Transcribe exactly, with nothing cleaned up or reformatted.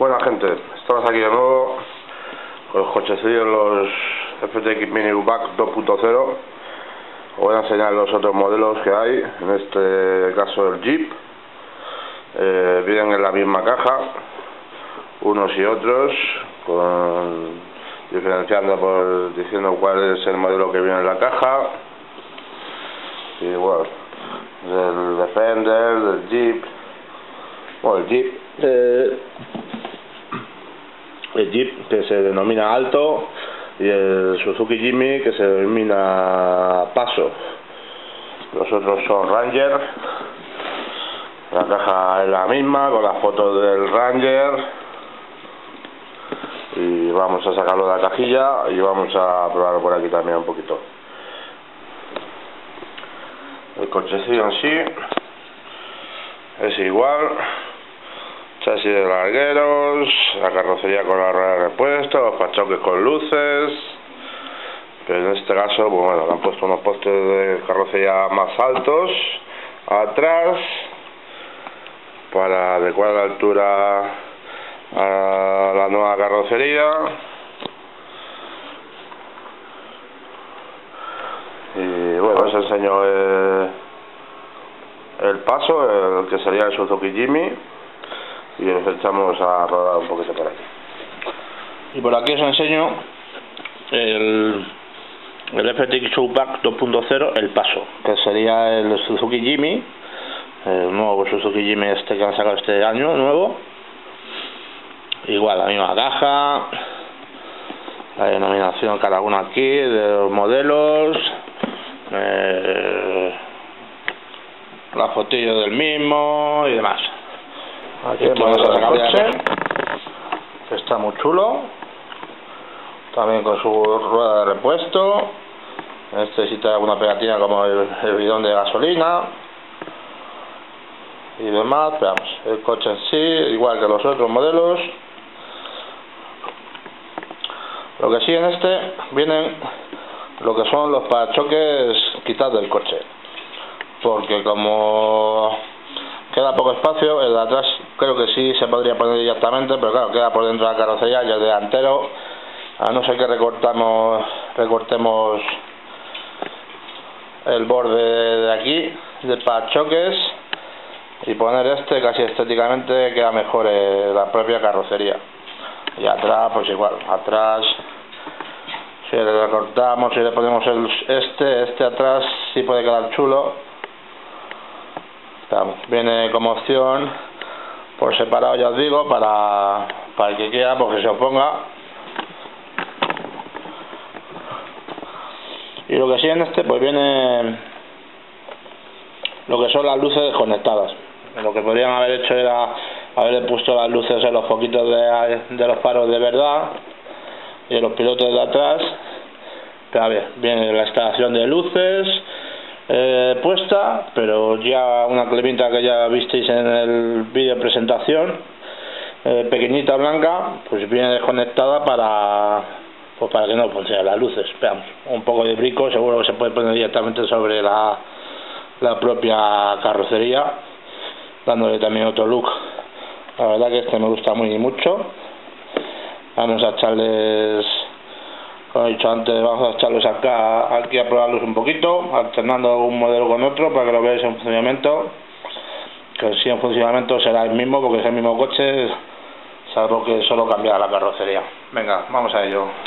Buena gente, estamos aquí de nuevo con los cochecillos, los F T X Mini U-Pack dos punto cero. Os voy a enseñar los otros modelos que hay, en este caso el Jeep. Eh, vienen en la misma caja, unos y otros, con, diferenciando por diciendo cuál es el modelo que viene en la caja. Igual, del Defender, del Jeep. Bueno, el Jeep, eh, el Jeep que se denomina Alto, y el Suzuki Jimmy que se denomina Paso. Los otros son Ranger. La caja es la misma, con las fotos del Ranger. Y vamos a sacarlo de la cajilla y vamos a probarlo por aquí también un poquito. El cochecillo en sí es igual. Chasis de largueros, la carrocería con la rueda de repuesto, los parachoques con luces, pero en este caso, pues bueno, le han puesto unos postes de carrocería más altos atrás para adecuar la altura a la nueva carrocería. Y bueno, os enseño el, el Paso, el que sería el Suzuki Jimmy. Y os echamos a rodar un poquito por aquí. Y por aquí os enseño el, el F T X U-Pack dos punto cero, el Paso, que sería el Suzuki Jimmy, el nuevo Suzuki Jimmy este que han sacado este año, nuevo. Igual, la misma caja, la denominación cada uno aquí, de los modelos, eh, la fotillo del mismo y demás. Aquí tenemos el coche, que está muy chulo, también con su rueda de repuesto. Este necesita alguna pegatina como el, el bidón de gasolina y demás. Veamos, el coche en sí, igual que los otros modelos. Lo que sí, en este vienen lo que son los parachoques quitados del coche, porque como queda poco espacio, el de atrás creo que sí se podría poner directamente, pero claro, queda por dentro de la carrocería, y el delantero, a no ser que recortamos, recortemos el borde de aquí, de parachoques, y poner este, casi estéticamente queda mejor eh, la propia carrocería. Y atrás, pues igual, atrás, si le recortamos y le ponemos el, este, este atrás, sí puede quedar chulo. Viene como opción por separado, ya os digo, para, para el que quiera, porque se oponga. Y lo que sí en este, pues viene lo que son las luces conectadas. Lo que podrían haber hecho era haberle puesto las luces en los foquitos de, de los faros de verdad y en los pilotos de atrás. Pero a ver, viene la instalación de luces Eh, puesta, pero ya una clemita que ya visteis en el vídeo de presentación, eh, pequeñita, blanca, pues viene desconectada para pues para que no funcionen las luces. Veamos, un poco de brico seguro que se puede poner directamente sobre la, la propia carrocería, dándole también otro look. La verdad que este me gusta muy mucho. Vamos a echarles, como he dicho antes, vamos a echarlos acá, aquí a probarlos un poquito, alternando un modelo con otro para que lo veáis en funcionamiento. Que si en funcionamiento será el mismo, porque es el mismo coche, salvo que solo cambia la carrocería. Venga, vamos a ello.